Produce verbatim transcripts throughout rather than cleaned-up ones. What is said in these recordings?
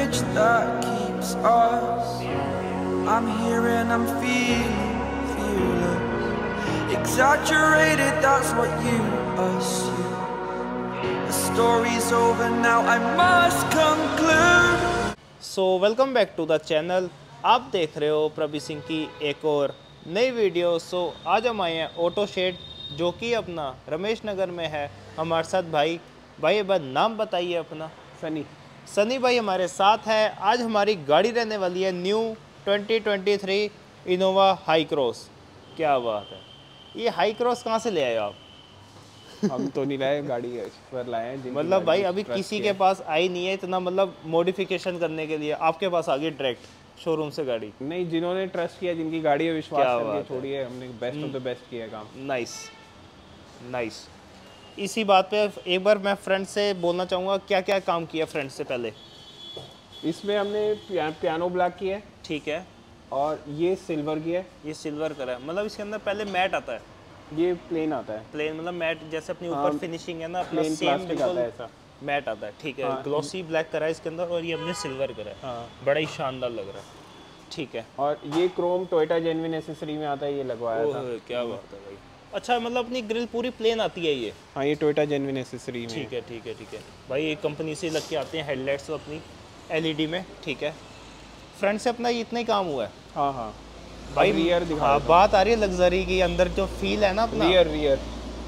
bridge that keeps us. I'm here and I'm feeling fearless. Exaggerated, that's what you assume. The story's over now, I must conclude. So welcome back to the channel. आप देख रहे हो प्रभी सिंह की एक और नई video. सो so, आज हम आए हैं ऑटो शेड जो कि अपना रमेश नगर में है। हमारे साथ भाई भाई एक बार नाम बताइए अपना। सनी सनी भाई हमारे साथ है। आज हमारी गाड़ी रहने वाली है new twenty twenty three Innova Hycross. क्या बात है, ये हाई क्रॉस कहाँ से ले आए आप? हम तो नहीं लाए, गाड़ी पर लाए हैं। मतलब भाई अभी किसी के पास आई नहीं है इतना, मतलब मॉडिफिकेशन करने के लिए आपके पास आ गई डायरेक्ट शोरूम से गाड़ी। नहीं, जिन्होंने ट्रस्ट किया, जिनकी गाड़ी है विश्वास करके छोड़ी है, हमने बेस्ट ऑफ द बेस्ट किया काम। Nice nice. इसी बात पे एक बार मैं फ्रेंड से बोलना चाहूँगा, क्या क्या काम किया फ्रेंड से पहले? इसमें हमने पिया, पियानो ब्लैक किया है। ठीक है। और ये सिल्वर की है। ये सिल्वर कलर है, मतलब इसके अंदर पहले मैट आता है। ये प्लेन आता है। प्लेन मतलब मैट जैसे अपनी ऊपर फिनिशिंग है ना, अपना सेम बिल्कुल ऐसा मैट आता है। ठीक है। ग्लॉसी ब्लैक करा है इसके अंदर और ये हमने सिल्वर करा है। हाँ। बड़ा ही शानदार लग रहा है। ठीक है। और ये क्रोम टोयोटा जेन्युइन एसेसरी में आता है, ये लगवाया था। क्या बात है भाई। अच्छा, मतलब अपनी ग्रिल पूरी प्लेन आती है ये? हाँ, ये टोयोटा जेन्युइन एसेसरी में। ठीक है ठीक है ठीक है भाई। ये कंपनी से लग के आते हैं हेडलाइट्स अपनी एलईडी में। ठीक है। फ्रंट से अपना ये इतना ही काम हुआ है। हाँ हाँ भाई रियर दिखा। हाँ, बात आ रही है लग्जरी की, अंदर जो फील है ना अपना। रियर रियर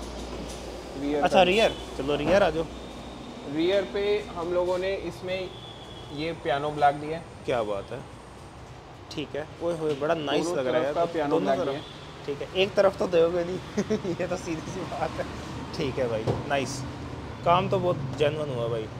रियर अच्छा रियर, चलो रियर आ जाओ। रियर पे हम लोगों ने इसमें ये पियानो ब्लैक दिया है। क्या बात है। ठीक है। ओए होए, बड़ा नाइस लग रहा है यार। पियानो ब्लैक दिया है। ठीक है, एक तरफ तो दोगे नहीं ये तो सीधी सी बात है। ठीक है भाई, नाइस। काम तो बहुत जेन्युइन हुआ भाई।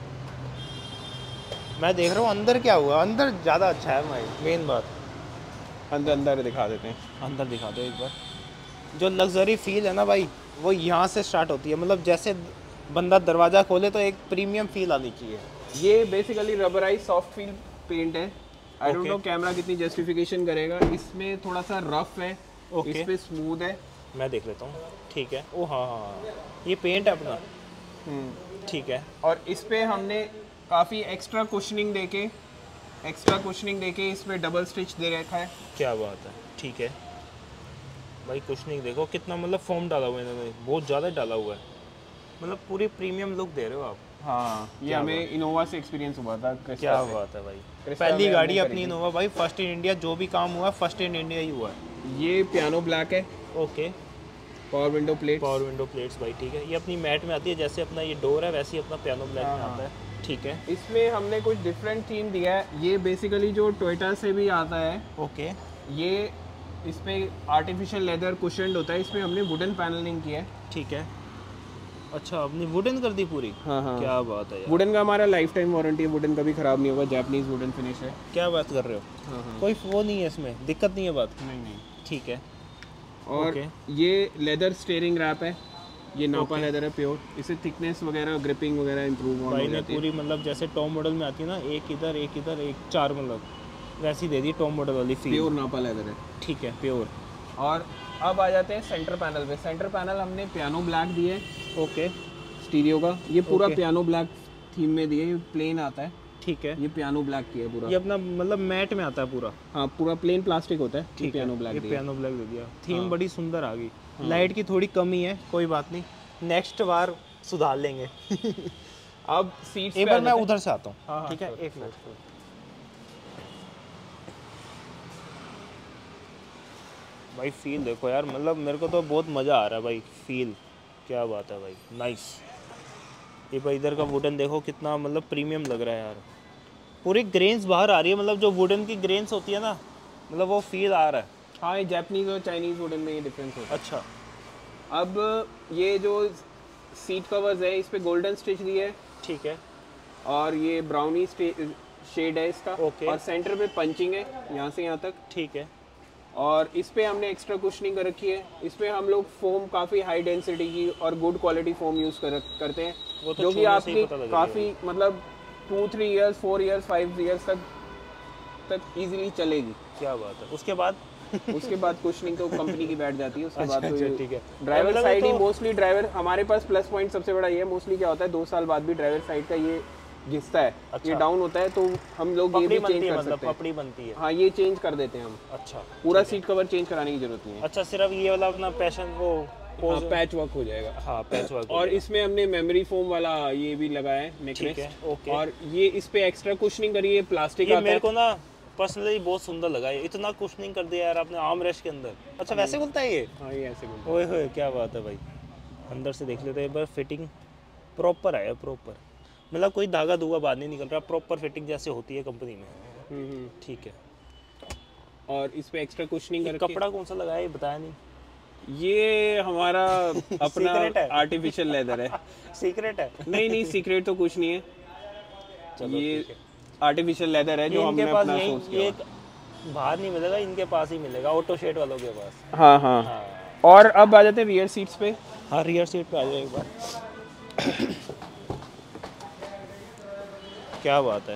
मैं देख रहा हूँ अंदर क्या हुआ, अंदर ज़्यादा अच्छा है भाई। मेन बात अंदर अंदर दिखा देते हैं। अंदर दिखा दो एक बार। जो लग्जरी फील है ना भाई, वो यहाँ से स्टार्ट होती है। मतलब जैसे बंदा दरवाज़ा खोले तो एक प्रीमियम फील आनी चाहिए। ये basically rubberise soft feel paint है। आई डोंट नो कैमरा कितनी जस्टिफिकेशन करेगा। इसमें थोड़ा सा रफ है, okay. इस पे स्मूथ है। मैं देख लेता हूँ। ठीक है। ओ हाँ हाँ, ये पेंट है अपना। ठीक है। और इस पे हमने काफ़ी एक्स्ट्रा कुशनिंग देके एक्स्ट्रा कुशनिंग देके इस पे डबल स्टिच दे रखा है। क्या बात है। ठीक है भाई, कुशनिंग देखो कितना, मतलब फॉर्म डाला हुआ है इन्होंने, बहुत ज़्यादा डाला हुआ है। मतलब पूरी प्रीमियम लुक दे रहे हो आप। हाँ, ये हमें इनोवा से एक्सपीरियंस हुआ था। क्या बात है भाई, पहली गाड़ी अपनी इनोवा भाई, फर्स्ट इन इंडिया। जो भी काम हुआ फर्स्ट इन इंडिया ही हुआ है। ये पियानो ब्लैक है। Okay. Power window plate power window plates भाई। ठीक है। ये अपनी मैट में आती है, जैसे अपना ये डोर है वैसे ही अपना पियानो ब्लैक में आता है। ठीक है। इसमें हमने कुछ डिफरेंट थीम दिया है। ये बेसिकली जो टोयोटा से भी आता है। ओके। ये इसमें आर्टिफिशियल लेदर कुशन्ड होता है, इसमें हमने वुडन पैनलिंग की है। ठीक है। अच्छा, अपनी वुडन कर दी पूरी? हाँ हाँ। क्या बात है यार। वुडन का हमारा लाइफ टाइम वारंटी है, वुडन कभी खराब नहीं होगा, जापानीज वुडन फिनिश है। क्या बात कर रहे हो। हाँ हाँ। कोई वो नहीं है इसमें, दिक्कत नहीं है बात? नहीं नहीं। ठीक है। और okay. ये लेदर स्टीयरिंग रैप है, ये नापा okay. लेदर है प्योर। इसे थिकनेस वगैरह ग्रिपिंग वगैरह इंप्रूव भाई ने पूरी, मतलब जैसे टॉप मॉडल में आती है ना, एक इधर एक इधर एक चार, मतलब वैसी दे दी टॉप मॉडल वाली फील। प्योर नापा लेदर है। ठीक है, प्योर। और अब आ जाते हैं सेंटर पैनल पे। सेंटर पैनल हमने पियानो ब्लैक दिए है। ओके। स्टीरियो का ये पूरा okay. पियानो ब्लैक थीम में दिए, प्लेन आता है। ठीक है। ये पियानो ब्लैक की है पूरा। ये अपना मतलब मैट में आता है पूरा? हाँ, पूरा प्लेन प्लास्टिक होता है। ठीक, पियानो ब्लैक ये पियानो ब्लैक दे दिया। थीम हाँ। बड़ी सुंदर आ गई। हाँ। लाइट की थोड़ी कमी है, कोई बात नहीं, नेक्स्ट बार सुधार लेंगे। अब सीट्स एक बार मैं उधर से आता हूँ। हाँ, ठीक है, हाँ, एक मिनट। भाई फील देखो यार, मतलब मेरे को तो बहुत मज़ा आ रहा है भाई। फील क्या बात है भाई, नाइस। ये भाई इधर का वुडन देखो कितना, मतलब प्रीमियम लग रहा है यार। पूरी ग्रेन्स बाहर आ रही है, मतलब जो वुडन की ग्रेन्स होती है ना, मतलब वो फील आ रहा है। हाँ, ये जापानीज और चाइनीज वुडन में ये डिफरेंस होता है। अच्छा। अब ये जो सीट कवर्स है, इस पे गोल्डन स्टिच दी है। ठीक है। और ये ब्राउनी शेड है इसका। ओके। और सेंटर पे पंचिंग है यहाँ से यहाँ तक। ठीक है। और इस पे हमने एक्स्ट्रा कुशनिंग कर रखी है। इस पे हम लोग फोम काफ़ी हाई डेंसिटी की और गुड क्वालिटी फोम यूज़ कर करते हैं, वो तो जो कि आपकी काफ़ी मतलब two three years four years five years तक तक इजीली चलेगी। क्या बात है। उसके बाद उसके बाद कुशनिंग तो कंपनी की बैठ जाती है। उसके अच्छा, बाद तो ठीक है। ड्राइवर साइड ही मोस्टली ड्राइवर, हमारे पास प्लस पॉइंट सबसे बड़ा ये है, मोस्टली क्या होता है दो साल बाद भी ड्राइवर साइड का ये घिसता है, अच्छा। ये डाउन होता है, तो हम लोग ये भी पपड़ी चेंज बनती है, कर मतलब सकते हैं। पपड़ी बनती है। हाँ, ये चेंज कर देते हैं हम। अच्छा, पूरा सीट कवर चेंज कराने की जरूरत नहीं है। अच्छा, सिर्फ ये वाला अपना पैशन वो हाँ, पैच वर्क हो जाएगा। हाँ, पैच वर्क। और इसमें हमने मेमोरी फोम वाला ये भी लगाया है, नेक ठीक है, रेस्ट। ओके। और ये इस पे एक्स्ट्रा कुशनिंग करी है, प्लास्टिक ये आता मेरे है। को ना पर्सनली बहुत सुंदर लगा है, इतना कुशनिंग कर दिया यार आपने आर्म रेस्ट के अंदर। अच्छा, वैसे बोलता है ये? हाँ, ये ऐसे बोलते हैं। ओए होए, क्या बात है भाई। अंदर से देख लेते हैं एक बार, फिटिंग प्रॉपर है, प्रॉपर, मतलब कोई धागा धुगा बाहर नहीं निकल रहा, प्रॉपर फिटिंग जैसे होती है कंपनी में। हम्म, हम्म। ठीक है। और इस पे एक्स्ट्रा कुशनिंग ये करके कपड़ा कौन सा लगाया ये बताया नहीं। ये हमारा अपना Secret है? आर्टिफिशियल लेदर है। सीक्रेट है? नहीं नहीं, सीक्रेट तो कुछ नहीं है। चलो, ये ठीक है। आर्टिफिशियल लेदर है जो ये इनके हमने पास अपना यही, सोर्स ये किया। बाहर नहीं मिलेगा, इनके पास ही मिलेगा, ऑटो शेड वालों के पास। हाँ हाँ। हाँ और अब आ जाते हैं रियर सीट्स पे। हाँ, रियर सीट पे आ जाओ एक बार। क्या बात है,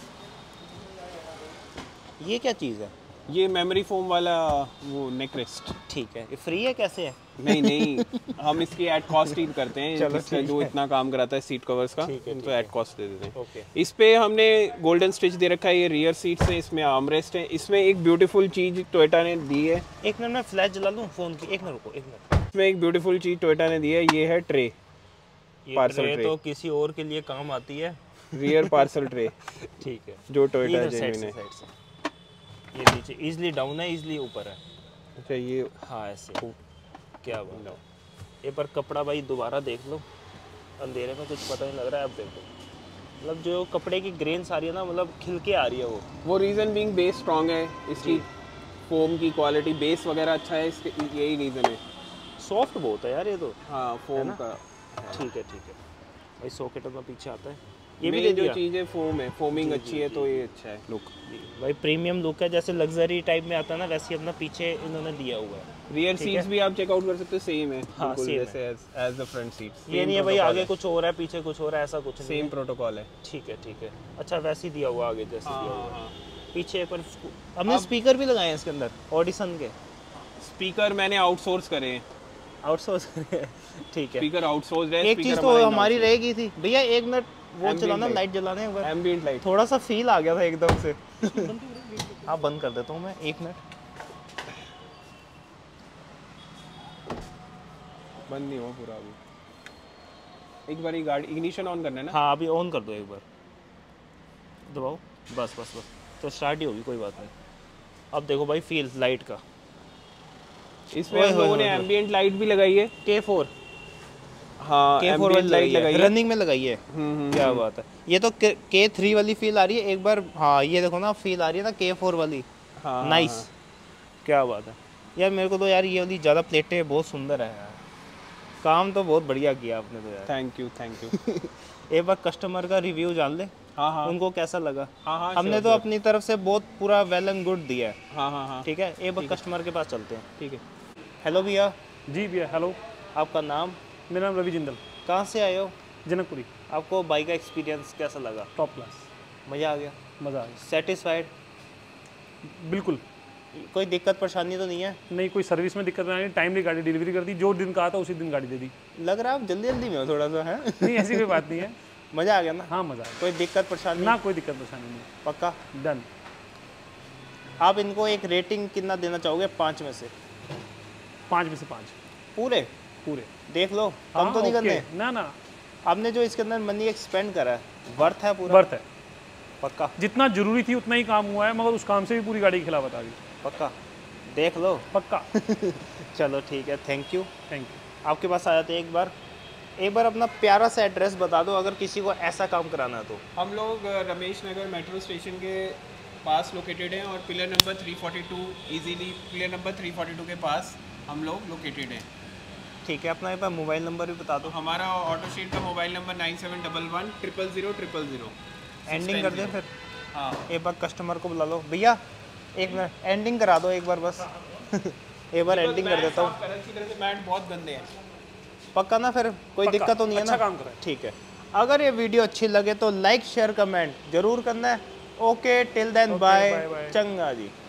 ये क्या चीज़ है? ये मेमोरी फोम वाला वो नेक रेस्ट। ठीक है, ये फ्री है कैसे है? नहीं नहीं, हम इसकी एट कॉस्ट डील करते हैं। चलो, इसका ठीक जो इतना काम कराता है सीट कवर्स का, ठीक है, उनको ठीक एट कॉस्ट दे देते हैं। ओके। इस पे हमने गोल्डन स्टिच दे रखा है, ये रियर सीट्स है, इसमें आर्मरेस्ट है। इसमें एक ब्यूटीफुल चीज टोयोटा ने दी है। एक मिनट में फ्लैश जला लूँ फ़ोन की, एक मिनट रुको, एक मिनट। इसमें एक ब्यूटीफुल चीज टोयोटा ने दी है, ये है ट्रे, ये पार्सल ट्रे ट्रे। तो किसी और के लिए काम आती है। रियर पार्सल ट्रे ठीक है, जो टोयोटा इधर साइड जेन्युइन से, है। साइड से। ये नीचे इजली डाउन है, इजली ऊपर है। अच्छा, ये हाँ ऐसे, क्या बात है। एक बार कपड़ा भाई दोबारा देख लो, अंधेरे में कुछ पता नहीं लग रहा है। अब देखो, मतलब जो कपड़े की ग्रेन्स आ रही है ना, मतलब खिल के आ रही है वो। वो रीज़न बीइंग बेस स्ट्रॉन्ग है, इसकी फोम की क्वालिटी, बेस वगैरह अच्छा है, इसके यही रीज़न है। सॉफ्ट बहुत है यार ये तो। हाँ, फोम का। ठीक है, ठीक है भाई। सॉकेट अपना पीछे आता है, ये भी मेन ले जो दिया। चीज़ है फोम है, फोमिंग अच्छी है तो ये अच्छा है लुक। भाई प्रीमियम लुक है, जैसे लग्जरी टाइप में आता है ना, वैसे ही अपना पीछे इन्होंने दिया हुआ है। रियर सीट्स भी आप चेकआउट कर सकते हो, सेम है हाँ, बिल्कुल same जैसे as as the front seats. ये नहीं है भाई आगे कुछ और है पीछे कुछ और है, ऐसा कुछ नहीं सेम है। प्रोटोकॉल है। ठीक है, ठीक है। अच्छा, वैसे ही दिया हुआ आगे जैसे दिया हुआ हाँ, पीछे पर। हमने स्पीकर भी लगाए हैं इसके अंदर ऑडिशन के। स्पीकर मैंने आउटसोर्स करे हैं। आउटसोर्स ठीक है। स्पीकर आउटसोर्स है। एक चीज़ तो हमारी रह गई थी भैया, एक मिनट वो Ambient चलाना, light। लाइट जलाने एक बार। Ambient light. थोड़ा सा फील आ गया था एकदम से। हाँ, बंद कर देता हूँ मैं, एक मिनट। बंद नहीं हुआ पूरा अभी। एक बार ये गाड़ी इग्निशन ऑन करना है ना। हाँ, अभी ऑन कर दो एक बार, दबाओ, बस बस बस, तो स्टार्ट ही होगी, कोई बात नहीं। अब देखो भाई फील लाइट का। इसमें हम लोगों ने एम्बिएंट लाइट भी लगाई है। के फोर हाँ, के फोर वाली लाइट लगाई है, रनिंग में लगाई है। क्या बात है। ये तो के थ्री वाली फील आ रही है एक बार। हाँ, ये देखो ना, फील आ रही है ना के फोर वाली। हाँ, नाइस, क्या बात है यार। मेरे को तो यार ये वाली ज़्यादा प्लेटें बहुत सुंदर है यार, काम तो बहुत बढ़िया किया आपने तो यार। Thank you thank you. एक बार कस्टमर का रिव्यू जान ले, हाँ हाँ उनको कैसा लगा। हाँ हाँ हमने तो अपनी तरफ से बहुत पूरा वेल एंड गुड दिया है। हाँ हाँ हाँ ठीक है, एक बार कस्टमर के पास चलते हैं। ठीक है। हेलो भैया, जी भैया, हेलो, आपका नाम? मेरा नाम रवि जिंदल, कहाँ से आए हो? जनकपुरी। आपको बाइक का एक्सपीरियंस कैसा लगा? टॉप क्लास, मज़ा आ गया? मज़ा आ गया सेटिस्फाइड? बिल्कुल। कोई दिक्कत परेशानी तो नहीं है? नहीं, कोई सर्विस में दिक्कत नहीं, टाइमली गाड़ी डिलीवरी कर दी, जो दिन का आता उसी दिन गाड़ी दे दी। लग रहा है आप जल्दी जल्दी में हो थोड़ा सा, है? नहीं, ऐसी कोई बात नहीं है। मज़ा आ गया ना? हाँ, मज़ा आ गया। कोई दिक्कत परेशानी ना, कोई दिक्कत परेशानी नहीं। पक्का? डन। आप इनको एक रेटिंग कितना देना चाहोगे पाँच में से? पाँच में से पाँच पूरे पूरे। देख लो, कम हाँ, तो नहीं ओके। करने। ना ना, आपने जो इसके अंदर मनी एक्सपेंड करा है, वर्थ है पूरा? बर्थ है। पक्का? जितना जरूरी थी उतना ही काम हुआ है, मगर उस काम से भी पूरी गाड़ी के खिलाफ आ गई। पक्का? देख लो। पक्का। चलो ठीक है, थैंक यू। Thank you. आपके पास आ जाते हैं एक बार। एक बार अपना प्यारा सा एड्रेस बता दो अगर किसी को ऐसा काम कराना है तो। हम लोग अ, रमेश नगर मेट्रो स्टेशन के पास लोकेटेड हैं और pillar number three forty two, easily pillar number three forty two के पास हम लोग लोकेटेड हैं। ठीक है, अपना एक बार मोबाइल नंबर भी बता दो। हमारा ऑटो शीट का mobile number nine seven double one triple zero triple zero. Ending कर दें फिर? हाँ, एक बार कस्टमर को बुला लो। भैया एक मिनट, एंडिंग करा दो एक बार बस। एक बार एंडिंग कर देता हूँ। अच्छी तरह से मैट बहुत गंदे हैं। पक्का ना? फिर कोई पक्का, दिक्कत तो नहीं है अच्छा ना? काम करा है। ठीक है। अगर ये वीडियो अच्छी लगे तो लाइक शेयर कमेंट जरूर करना है। Okay, till then Okay, bye, bye, bye. चंगा जी।